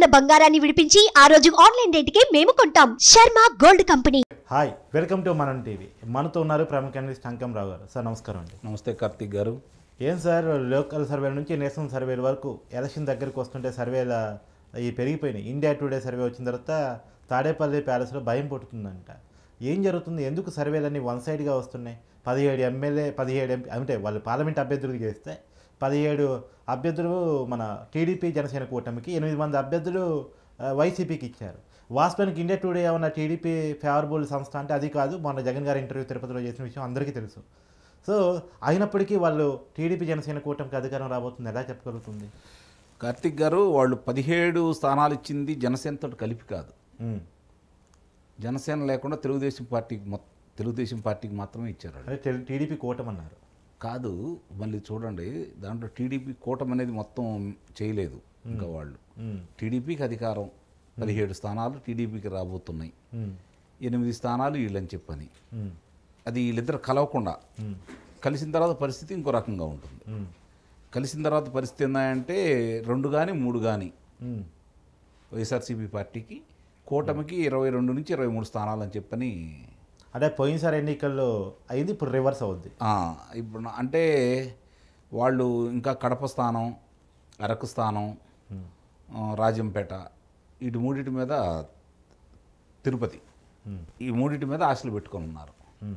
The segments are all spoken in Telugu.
బంగారాన్ని విడిపించి ఆ రోజు ఆన్లైన్ రేటుకే మేము కొంటాం. Sharma gold company. Hi, welcome to Manam TV. మనతో ఉన్నారు ప్రముఖ అనలిస్ట్ అంకంరావు గారు. సార్ నమస్కారం అండి. నమస్తే కార్తిక్ గారు. ఏం సార్, లోకల్ సర్వేల నుంచి నేషనల్ సర్వేల వరకు ఎలక్షన్ దగ్గరికి వస్తుంటే సర్వేల ఈ పెరిగిపోయినాయి. ఇండియా టుడే సర్వే వచ్చిన తర్వాత తాడేపల్లి ప్యాలెస్లో భయం పుట్టుతుందంట. ఏం జరుగుతుంది? ఎందుకు సర్వేలన్నీ వన్ సైడ్గా వస్తున్నాయి? 17 ఎమ్మెల్యే 17 ఎంపీ అంటే వాళ్ళు పార్లమెంట్ అభ్యర్థులకు చేస్తే 17 అభ్యర్థులు మన టీడీపీ జనసేన కూటమికి, 8 మంది అభ్యర్థులు వైసీపీకి ఇచ్చారు. వాస్తవానికి ఇండియా టుడే ఉన్న టీడీపీ ఫేవరబుల్ సంస్థ అంటే అది కాదు. మొన్న జగన్ గారి ఇంటర్వ్యూ తిరుపతిలో చేసిన విషయం అందరికీ తెలుసు. సో అయినప్పటికీ వాళ్ళు టీడీపీ జనసేన కూటమికి అధికారం రాబోతుంది, ఎలా చెప్పగలుగుతుంది? కార్తిక్ గారు, వాళ్ళు 17 స్థానాలు ఇచ్చింది జనసేనతో కలిపి కాదు. జనసేన లేకుండా తెలుగుదేశం పార్టీకి మాత్రమే ఇచ్చారు. అంటే టీడీపీ కూటమి అన్నారు కాదు. మళ్ళీ చూడండి, దాంట్లో టీడీపీ కూటమి అనేది మొత్తం చేయలేదు. ఇంకా వాళ్ళు టీడీపీకి అధికారం 17 స్థానాలు టీడీపీకి రాబోతున్నాయి. 8 స్థానాలు వీళ్ళని చెప్పని, అది వీళ్ళిద్దరు కలవకుండా కలిసిన తర్వాత పరిస్థితి ఇంకో రకంగా ఉంటుంది. కలిసిన తర్వాత పరిస్థితి ఏంటంటే 2 కానీ 3 కానీ వైఎస్ఆర్సీపీ పార్టీకి, కూటమికి 22 నుంచి 23 స్థానాలు అని చెప్పని. అంటే పోయినసారి ఎన్నికల్లో అయింది, ఇప్పుడు రివర్స్ అవుద్ది. ఇప్పుడు అంటే వాళ్ళు ఇంకా కడప స్థానం, అరకు స్థానం, రాజంపేట, వీటి మూడింటి మీద, తిరుపతి, ఈ మూడింటి మీద ఆశలు పెట్టుకొని ఉన్నారు.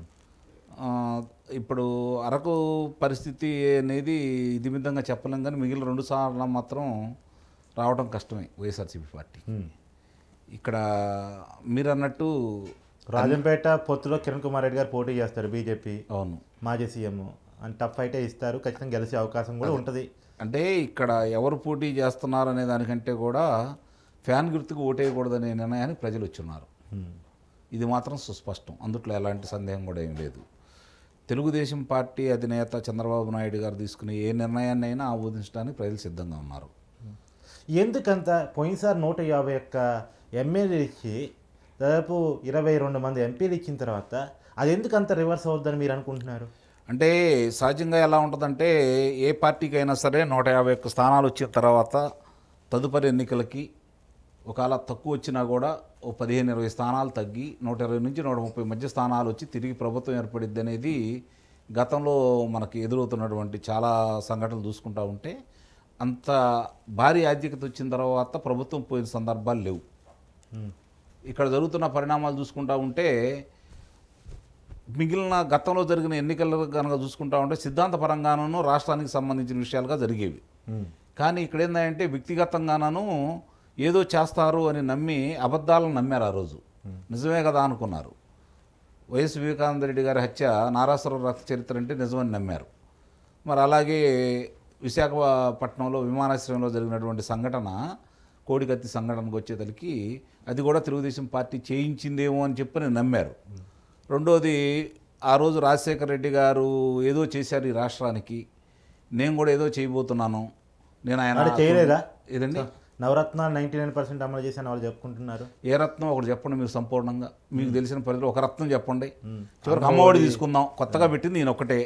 ఇప్పుడు అరకు పరిస్థితి అనేది ఇది విధంగా చెప్పలేం, కానీ మిగిలిన 2 సార్లు మాత్రం రావడం కష్టమే వైఎస్ఆర్సీపీ పార్టీ. ఇక్కడ మీరు అన్నట్టు రాజంపేట పొత్తులో కిరణ్ కుమార్ రెడ్డి గారు పోటీ చేస్తారు, బీజేపీ. అవును, మాజీ సీఎం అని టఫ్ ఫైటే ఇస్తారు, ఖచ్చితంగా గెలిచే అవకాశం కూడా ఉంటుంది. అంటే ఇక్కడ ఎవరు పోటీ చేస్తున్నారు అనే దానికంటే కూడా ఫ్యాన్ గుర్తుకు ఓటేయకూడదనే నిర్ణయానికి ప్రజలు వచ్చున్నారు. ఇది మాత్రం సుస్పష్టం, అందుట్లో ఎలాంటి సందేహం కూడా ఏం లేదు. తెలుగుదేశం పార్టీ అధినేత చంద్రబాబు నాయుడు గారు తీసుకునే ఏ నిర్ణయాన్ని అయినా ఆమోదించడానికి ప్రజలు సిద్ధంగా ఉన్నారు. ఎందుకంత పోయినసారి 151 ఎమ్మెల్యేలు ఇచ్చి దాదాపు 22 మంది ఎంపీలు ఇచ్చిన తర్వాత అది ఎందుకంత రివర్స్ అవుద్దని మీరు అనుకుంటున్నారు? అంటే సహజంగా ఎలా ఉంటుందంటే, ఏ పార్టీకైనా సరే 151 స్థానాలు వచ్చిన తర్వాత తదుపరి ఎన్నికలకి ఒకవేళ తక్కువ వచ్చినా కూడా ఓ 15-20 స్థానాలు తగ్గి 120 నుంచి 130 మధ్య స్థానాలు వచ్చి తిరిగి ప్రభుత్వం ఏర్పడిద్ది అనేది గతంలో మనకి ఎదురవుతున్నటువంటి చాలా సంఘటనలు చూసుకుంటూ ఉంటే, అంత భారీ ఆధిక్యత వచ్చిన తర్వాత ప్రభుత్వం పోయిన సందర్భాలు లేవు. ఇక్కడ జరుగుతున్న పరిణామాలు చూసుకుంటూ ఉంటే, మిగిలిన గతంలో జరిగిన ఎన్నికలు కనుక చూసుకుంటా ఉంటే సిద్ధాంతపరంగానూ రాష్ట్రానికి సంబంధించిన విషయాలుగా జరిగేవి. కానీ ఇక్కడ ఏంటంటే వ్యక్తిగతంగానూ ఏదో చేస్తారు అని నమ్మి అబద్ధాలను నమ్మారు. ఆ రోజు నిజమే కదా అనుకున్నారు. వైఎస్ వివేకానంద రెడ్డి గారి హత్య నారాసుర రక్త చరిత్ర అంటే నిజమని నమ్మారు. మరి అలాగే విశాఖపట్నంలో విమానాశ్రయంలో జరిగినటువంటి సంఘటన, కోడికత్తి సంఘటనకు వచ్చేతలకి అది కూడా తెలుగుదేశం పార్టీ చేయించిందేమో అని చెప్పని నమ్మారు. రెండోది, ఆ రోజు రాజశేఖర రెడ్డి గారు ఏదో చేశారు ఈ రాష్ట్రానికి, నేను కూడా ఏదో చేయబోతున్నాను, నేను ఆయన చేయలేదా? ఏదండి, నవరత్నాలు 99% అమలు చేశాను వాళ్ళు చెప్పుకుంటున్నారు. ఏ రత్నం ఒకటి చెప్పండి మీరు సంపూర్ణంగా, మీకు తెలిసిన పరిధిలో ఒక రత్నం చెప్పండి. చివరికి అమ్మఒడి తీసుకుందాం, కొత్తగా పెట్టింది నేను ఒకటే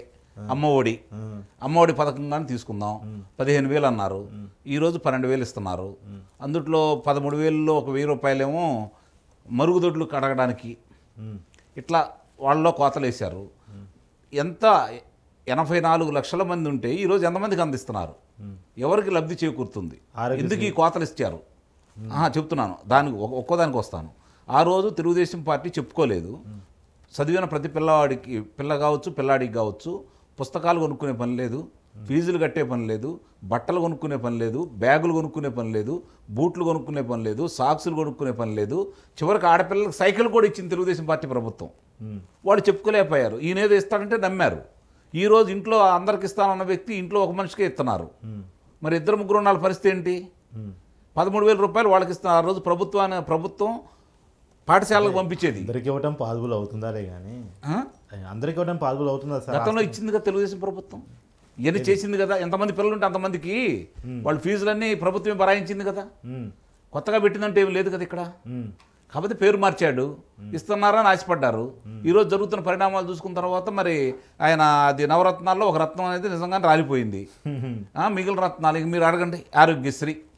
అమ్మఒడి పథకంగానే తీసుకుందాం. 15,000 అన్నారు, ఈరోజు 12,000 ఇస్తున్నారు. అందుట్లో 13,000లో ఒక 1,000 రూపాయలేమో మరుగుదొడ్లు కడగడానికి, ఇట్లా వాళ్ళలో కోతలు వేశారు. ఎంత 84 లక్షల మంది ఉంటే ఈరోజు ఎంతమందికి అందిస్తున్నారు? ఎవరికి లబ్ధి చేకూరుతుంది? ఎందుకు ఈ కోతలు ఇచ్చారు చెప్తున్నాను, దానికి ఒక్కోదానికి వస్తాను. ఆ రోజు తెలుగుదేశం పార్టీ చెప్పుకోలేదు. చదివిన ప్రతి పిల్ల కావచ్చు, పిల్లాడికి కావచ్చు, పుస్తకాలు కొనుక్కునే పని లేదు, ఫీజులు కట్టే పని లేదు, బట్టలు కొనుక్కునే పని లేదు, బ్యాగులు కొనుక్కునే పని లేదు, బూట్లు కొనుక్కునే పని లేదు, సాక్సులు కొనుక్కునే పని లేదు. చివరికి ఆడపిల్లలకు సైకిల్ కూడా ఇచ్చింది తెలుగుదేశం పార్టీ ప్రభుత్వం. వాళ్ళు చెప్పుకోలేకపోయారు. ఈయనేదో ఇస్తాడంటే నమ్మారు. ఈరోజు ఇంట్లో అందరికి ఇస్తానన్న వ్యక్తి ఇంట్లో ఒక మనిషికే ఇస్తున్నారు. మరి 2-3 ఉన్న పరిస్థితి ఏంటి? 13,000 రూపాయలు వాళ్ళకి ఇస్తున్నారు. ఆ రోజు ప్రభుత్వం పాఠశాలకు పంపించేది. అందరికి ఇవ్వడం పాజిబుల్ అవుతుందాలే కానీ అందరికి ఇవ్వడం పాజిబుల్ అవుతుందా సార్? గతంలో ఇచ్చింది కదా తెలుగుదేశం ప్రభుత్వం, ఇవన్నీ చేసింది కదా. ఎంతమంది పిల్లలు ఉంటే అంతమందికి వాళ్ళ ఫీజులన్నీ ప్రభుత్వమే భరాయించింది కదా. కొత్తగా పెట్టిందంటే ఏమి లేదు కదా ఇక్కడ. కాకపోతే పేరు మార్చాడు, ఇస్తున్నారని ఆశపడ్డారు. ఈరోజు జరుగుతున్న పరిణామాలు చూసుకున్న తర్వాత మరి ఆయన అది నవరత్నాల్లో ఒక రత్నం అనేది నిజంగానే రాలిపోయింది. మిగిలిన రత్నాలు మీరు అడగండి, ఆరోగ్యశ్రీ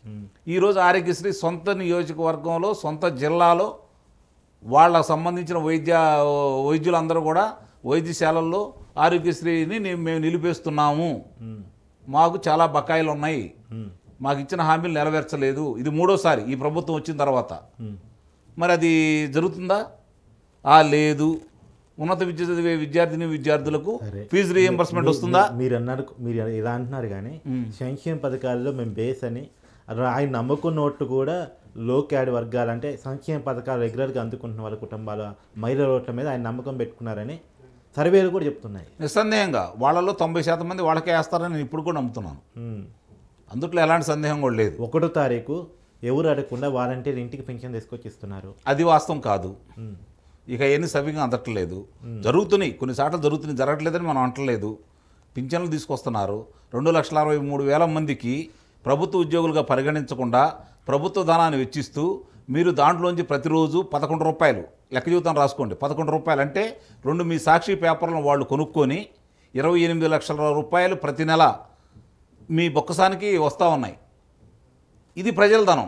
ఈరోజు ఆరోగ్యశ్రీ సొంత నియోజకవర్గంలో సొంత జిల్లాలో వాళ్ళకు సంబంధించిన వైద్యులందరూ కూడా వైద్యశాలల్లో ఆరోగ్యశ్రీని మేము నిలిపేస్తున్నాము, మాకు చాలా బకాయిలు ఉన్నాయి, మాకు ఇచ్చిన హామీలు నెరవేర్చలేదు. ఇది 3వసారి ఈ ప్రభుత్వం వచ్చిన తర్వాత. మరి అది జరుగుతుందా? లేదు. ఉన్నత విద్య చదివే విద్యార్థులకు ఫీజు రీఎంబర్స్మెంట్ వస్తుందా? మీరు ఇలా అంటున్నారు కానీ సంక్షేమ పథకాల్లో మేము బేస్ అని ఆయన నమ్ముకున్న ఓట్లు కూడా లో క్యాడ్ వర్గాలు అంటే సంక్షేమ పథకాలు రెగ్యులర్గా అందుకుంటున్న వాళ్ళ కుటుంబాల మహిళల ఓట్ల మీద ఆయన నమ్మకం పెట్టుకున్నారని సర్వేలు కూడా చెప్తున్నాయి. నిస్సందేహంగా వాళ్ళలో 90% మంది వాళ్ళకే వేస్తారని నేను ఇప్పుడు కూడా నమ్ముతున్నాను. అందుట్లో ఎలాంటి సందేహం కూడా లేదు. 1వ తారీఖు ఎవరు అడగకుండా వాలంటీర్ ఇంటికి పెన్షన్ తీసుకొచ్చి ఇస్తున్నారు. అది వాస్తవం కాదు. ఇక ఎన్ని సవ్యంగా అందట్లేదు. జరుగుతున్నాయి, కొన్నిసార్లు జరుగుతున్నాయి, జరగట్లేదని మనం అంటలేదు. పింఛన్లు తీసుకొస్తున్నారు. 2,63,000 మందికి ప్రభుత్వ ఉద్యోగులుగా పరిగణించకుండా ప్రభుత్వ ధనాన్ని వెచ్చిస్తూ మీరు దాంట్లోంచి ప్రతిరోజు 11 రూపాయలు లెక్క జీవితం రాసుకోండి. 11 రూపాయలు అంటే 2 మీ సాక్షి పేపర్లను వాళ్ళు కొనుక్కొని 28 లక్షల రూపాయలు ప్రతి నెల మీ బొక్కసానికి వస్తూ ఉన్నాయి. ఇది ప్రజల ధనం.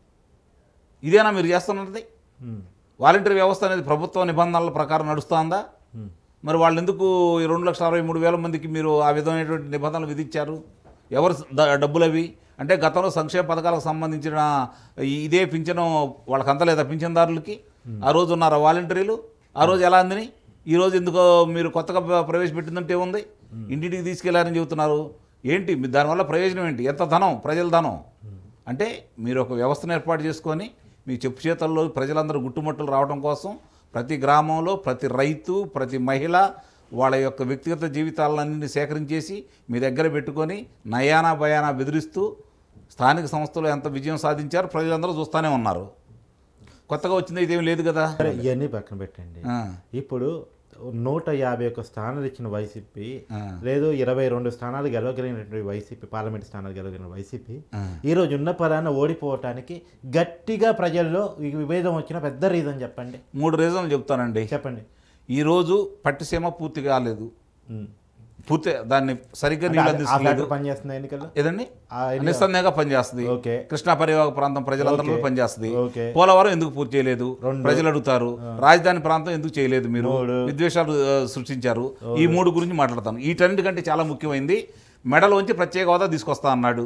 ఇదేనా మీరు చేస్తున్నది? వాలంటీర్ వ్యవస్థ అనేది ప్రభుత్వ నిబంధనల ప్రకారం నడుస్తుందా? మరి వాళ్ళు ఎందుకు 2,63,000 మందికి మీరు ఆ విధమైనటువంటి నిబంధనలు విధించారు? ఎవరు డబ్బులు అవి? అంటే గతంలో సంక్షేమ పథకాలకు సంబంధించిన ఇదే పింఛను వాళ్ళకి అందలేదా పింఛన్దారులకి? ఆ రోజు ఉన్నారా వాలంటీర్లు? ఆ రోజు ఎలా అందని? ఈరోజు ఎందుకో మీరు కొత్తగా ప్రవేశపెట్టిందంటే ఏముంది? ఇంటింటికి తీసుకెళ్లారని చెబుతున్నారు. ఏంటి దానివల్ల ప్రయోజనం ఏంటి? ఎంత ధనం? ప్రజల ధనం. అంటే మీరు ఒక వ్యవస్థను ఏర్పాటు చేసుకొని మీ చెప్పు చేతల్లో ప్రజలందరూ గుట్టుమట్టులు రావడం కోసం ప్రతి గ్రామంలో ప్రతి రైతు ప్రతి మహిళ వాళ్ళ యొక్క వ్యక్తిగత జీవితాలన్నింటినీ సేకరించేసి మీ దగ్గర పెట్టుకొని నయానా భయానా బెదిరిస్తూ స్థానిక సంస్థలు ఎంత విజయం సాధించారో ప్రజలందరూ చూస్తూనే ఉన్నారు. కొత్తగా వచ్చింది ఇదేం లేదు కదా. ఇవన్నీ పక్కన పెట్టండి. ఇప్పుడు 151 స్థానాలు ఇచ్చిన వైసీపీ లేదు 22 స్థానాలు గెలవగలిగినటువంటి వైసీపీ, పార్లమెంట్ స్థానాలు గెలవగలిగిన వైసీపీ ఈరోజు ఉన్న పరాన ఓడిపోవటానికి గట్టిగా ప్రజల్లో విభేదం వచ్చిన పెద్ద రీజన్ చెప్పండి. 3 రీజన్లు చెప్తానండి. చెప్పండి. ఈరోజు పట్టిసీమ పూర్తి కాలేదు. పూర్తి దాన్ని సరిగ్గా నీళ్ళు పనిచేస్తుంది ఎన్నికల్లో ఏదండి నిస్సందేహంగా పనిచేస్తుంది. కృష్ణా పరివాహక ప్రాంతం ప్రజలందరూ పనిచేస్తుంది. పోలవరం ఎందుకు పూర్తి చేయలేదు ప్రజలు అడుగుతారు. రాజధాని ప్రాంతం ఎందుకు చేయలేదు? మీరు విద్వేషాలు సృష్టించారు. ఈ 3 గురించి మాట్లాడతాను. వీటన్నిటికంటే చాలా ముఖ్యమైనది మెడలోంచి ప్రత్యేక హోదా తీసుకొస్తా అన్నాడు.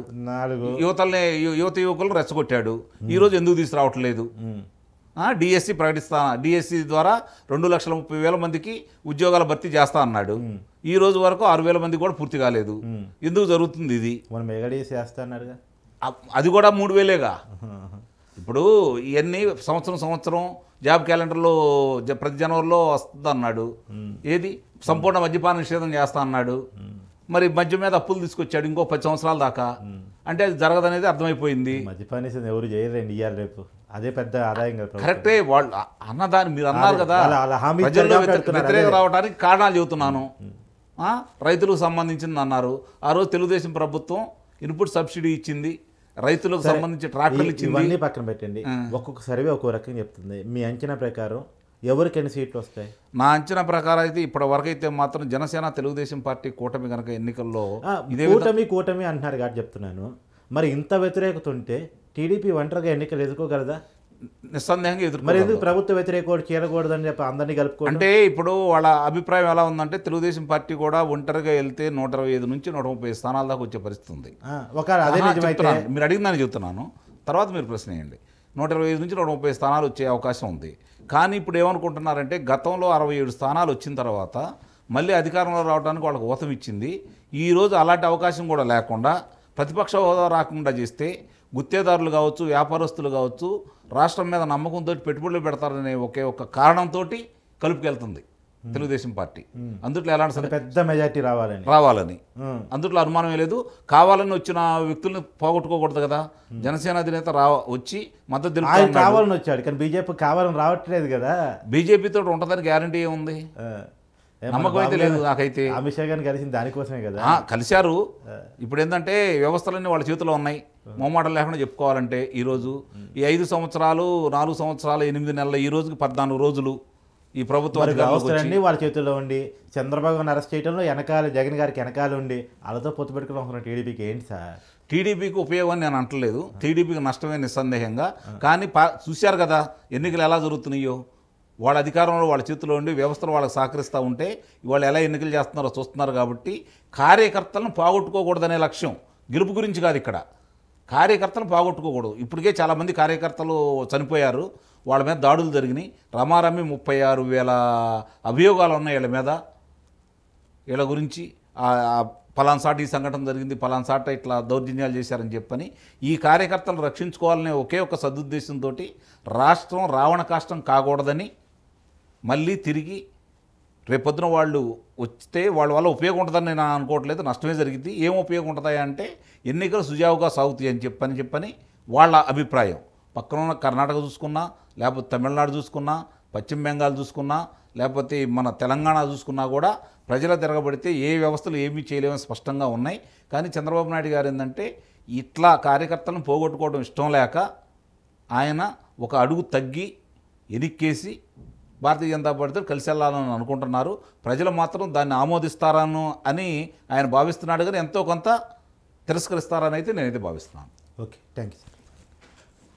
యువత యువకులను రెచ్చగొట్టాడు. ఈరోజు ఎందుకు తీసుకురావట్లేదు? డిఎస్సి డిఎస్సి ద్వారా 2,30,000 మందికి ఉద్యోగాల భర్తీ చేస్తా అన్నాడు. ఈ రోజు వరకు 6,000 మంది కూడా పూర్తి కాలేదు. ఎందుకు జరుగుతుంది ఇది? అది కూడా 3,000గా. ఇప్పుడు ఇవన్నీ సంవత్సరం జాబ్ క్యాలెండర్లో ప్రతి జనవరిలో వస్తుంది అన్నాడు. ఏది సంపూర్ణ మద్యపాన నిషేధం చేస్తా అన్నాడు. మరి మద్యం మీద అప్పులు తీసుకొచ్చాడు ఇంకో 10 సంవత్సరాల దాకా. అంటే అది జరగదనేది అర్థమైపోయింది. మద్యపాన ఎవరు చేయరండి ఇవాళ రేపు. అదే పెద్ద ఆదాయం కదా. కరెక్టే. వాళ్ళు అన్నదాన్ని మీరు అన్నారు కదా, ప్రజల్లో వ్యతిరేక రావడానికి కారణాలు చెబుతున్నాను. రైతులకు సంబంధించింది అన్నారు. ఆ రోజు తెలుగుదేశం ప్రభుత్వం ఇన్పుట్ సబ్సిడీ ఇచ్చింది, రైతులకు సంబంధించి ట్రాక్టర్లు ఇచ్చింది. ఇవన్నీ పక్కన పెట్టండి. ఒక్కొక్క సర్వే ఒక్కో రకంగా చెప్తుంది. మీ అంచనా ప్రకారం ఎవరికి ఎన్ని సీట్లు వస్తాయి? నా అంచనా ప్రకారం అయితే ఇప్పటి వరకు అయితే మాత్రం జనసేన తెలుగుదేశం పార్టీ కూటమి కనుక ఎన్నికల్లో కూటమి అంటున్నారు కాబట్టి చెప్తున్నాను. మరి ఇంత వ్యతిరేకత ఉంటే టీడీపీ ఒంటరిగా ఎన్నికలు ఎదుర్కోగలదా? నిస్సందేహంగా ఎదుర్కో. మరి ఎందుకు ప్రభుత్వ వ్యతిరేక చేరకూడదని చెప్పి అందరినీ కలుపుకో. అంటే ఇప్పుడు వాళ్ళ అభిప్రాయం ఎలా ఉందంటే తెలుగుదేశం పార్టీ కూడా ఒంటరిగా వెళ్తే 125 నుంచి 130 స్థానాల దాకా వచ్చే పరిస్థితి ఉంది. మీరు అడిగిందని చెప్తున్నాను, తర్వాత మీరు ప్రశ్న వేయండి. 125 నుంచి 130 స్థానాలు వచ్చే అవకాశం ఉంది. కానీ ఇప్పుడు ఏమనుకుంటున్నారంటే గతంలో 67 స్థానాలు వచ్చిన తర్వాత మళ్ళీ అధికారంలో రావడానికి వాళ్ళకి ఊతం ఇచ్చింది. ఈరోజు అలాంటి అవకాశం కూడా లేకుండా ప్రతిపక్ష హోదా రాకుండా చేస్తే గుత్తేదారులు కావచ్చు, వ్యాపారస్తులు కావచ్చు, రాష్ట్రం మీద నమ్మకంతో పెట్టుబడులు పెడతారనే ఒకే ఒక కారణంతో కలుపుకెళ్తుంది తెలుగుదేశం పార్టీ. అందుట్లో ఎలాంటి పెద్ద మెజార్టీ రావాలని అందుట్లో అనుమానమే లేదు. కావాలని వచ్చిన వ్యక్తుల్ని పోగొట్టుకోకూడదు కదా. జనసేన అధినేత వచ్చి మద్దతు కావాలని వచ్చాడు, కానీ బీజేపీ కావాలని రావట్లేదు కదా. బీజేపీతో ఉంటుందని గ్యారంటీ ఏముంది? నమ్మకం అయితే లేదు నాకైతే. అమిత్ షా గారిని కలిసింది దానికోసమే కదా. కలిశారు. ఇప్పుడు ఏంటంటే వ్యవస్థలన్నీ వాళ్ళ చేతిలో ఉన్నాయి. మొహమాటం లేకుండా చెప్పుకోవాలంటే ఈరోజు ఈ 5 సంవత్సరాలు 4 సంవత్సరాలు 8 నెలలు ఈ రోజుకి 14 రోజులు ఈ ప్రభుత్వం వ్యవస్థలన్నీ వాళ్ళ చేతుల్లో ఉండి చంద్రబాబుని అరెస్ట్ చేయడంలో వెనకాల జగన్ గారికి వెనకాల ఉండి వాళ్ళతో పొత్తు పెట్టుకుని టీడీపీకి ఏంటి సార్? టీడీపీకి ఉపయోగం నేను అంటలేదు, టీడీపీకి నష్టమే నిస్సందేహంగా. కానీ చూశారు కదా ఎన్నికలు ఎలా జరుగుతున్నాయో, వాళ్ళ అధికారంలో వాళ్ళ చేతిలో ఉండి వ్యవస్థలు వాళ్ళకి సహకరిస్తూ ఉంటే వాళ్ళు ఎలా ఎన్నికలు చేస్తున్నారో చూస్తున్నారు. కాబట్టి కార్యకర్తలను పోగొట్టుకోకూడదనే లక్ష్యం, గెలుపు గురించి కాదు ఇక్కడ. కార్యకర్తలను పోగొట్టుకోకూడదు. ఇప్పటికే చాలామంది కార్యకర్తలు చనిపోయారు, వాళ్ళ మీద దాడులు జరిగినాయి. రమారమి 36,000 అభియోగాలు ఉన్నాయి వీళ్ళ మీద. వీళ్ళ గురించి పలాన్సాట ఈ సంఘటన జరిగింది, పలాన్సాట ఇట్లా దౌర్జన్యాలు చేశారని చెప్పని ఈ కార్యకర్తలు రక్షించుకోవాలనే ఒకే ఒక సదుద్దేశంతో రాష్ట్రం రావణ కాష్టం కాకూడదని మళ్ళీ తిరిగి రేపొద్దున వాళ్ళు వస్తే వాళ్ళ వల్ల ఉపయోగం ఉంటుందని నేను అనుకోవట్లేదు, నష్టమే జరిగింది. ఏం ఉపయోగం ఉంటుందా అంటే ఎన్నికలు సుజావుగా సాగుతాయి అని చెప్పని వాళ్ళ అభిప్రాయం. పక్కన ఉన్న కర్ణాటక చూసుకున్నా, లేకపోతే తమిళనాడు చూసుకున్నా, పశ్చిమ బెంగాల్ చూసుకున్నా, లేకపోతే మన తెలంగాణ చూసుకున్నా కూడా ప్రజల తిరగబడితే ఏ వ్యవస్థలు ఏమీ చేయలేమని స్పష్టంగా ఉన్నాయి. కానీ చంద్రబాబు నాయుడు గారు ఏంటంటే ఇట్లా కార్యకర్తలను పోగొట్టుకోవడం ఇష్టం లేక ఆయన ఒక అడుగు తగ్గి ఎనిక్కేసి భారతీయ జనతా పార్టీతో కలిసి వెళ్ళాలని అనుకుంటున్నారు. ప్రజలు మాత్రం దాన్ని ఆమోదిస్తారను అని ఆయన భావిస్తున్నాడు, కానీ ఎంతో కొంత తిరస్కరిస్తారని అయితే నేనైతే భావిస్తున్నాను. Okay, thank you sir.